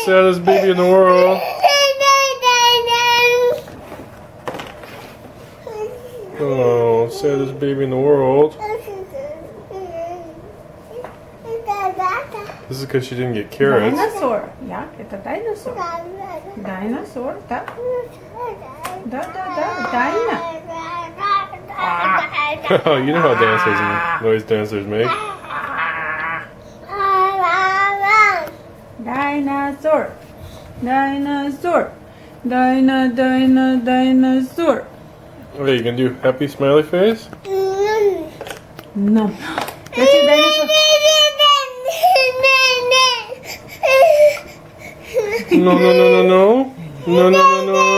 saddest baby in the world. Oh, saddest baby in the world. This is because she didn't get carrots. Dinosaur. Yeah, it's a dinosaur. Dinosaur. Oh, you know how noise dancers make. Dinosaur. Dinosaur. Dinosaur. Okay, you can do happy smiley face? No. That's your dinosaur. No, no, no, no, no. No, no, no, no.